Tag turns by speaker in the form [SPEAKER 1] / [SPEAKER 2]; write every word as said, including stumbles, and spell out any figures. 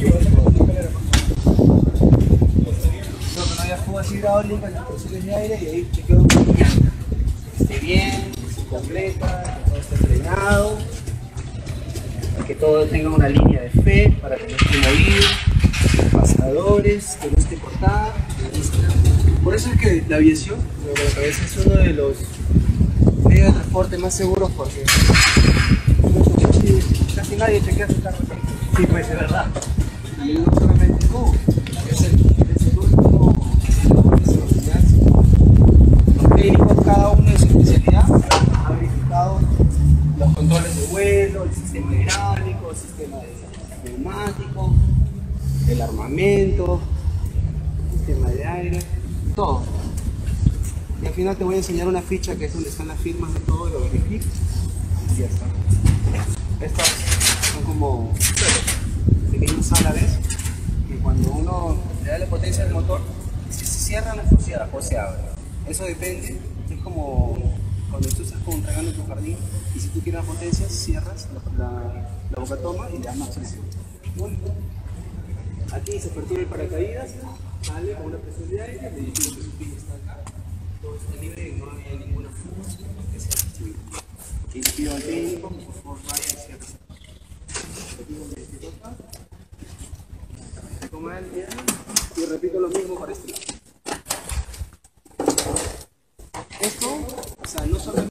[SPEAKER 1] No haya fugas hidráulicas, las presiones de aire y ahí chequeo que esté bien, que esté completa, que todo esté frenado, que todo tenga una línea de fe para que no esté movido, pasadores, que no esté cortada. Por eso es que la aviación, me parece, es uno de los medios de transporte más seguros porque casi nadie chequea su carro. Sí, pues es verdad. Y no solamente tú, es el, es el último los técnicos, cada uno de su especialidad, ha verificado los controles de vuelo, el sistema hidráulico, el sistema de neumático, el armamento, el sistema de aire, todo. Y al final te voy a enseñar una ficha que es donde están las firmas de todo, lo verifico y ya está. Estas son como pequeños álabes que cuando uno le da la potencia al motor, si se cierran las sociedades o se abren. Eso depende, es como cuando tú estás con, regando tu jardín y si tú quieres la potencia, cierras la, la, la boca toma y le das más presión. Bueno, aquí se apertura el paracaídas, sale con una presión de aire, le decimos que su pin está acá, todo está libre y no hay ninguna fuga que sea activa. Y le pido al técnico, por favor, vaya y cierre. Toma el bien y repito lo mismo para este lado. Esto, o sea, no solamente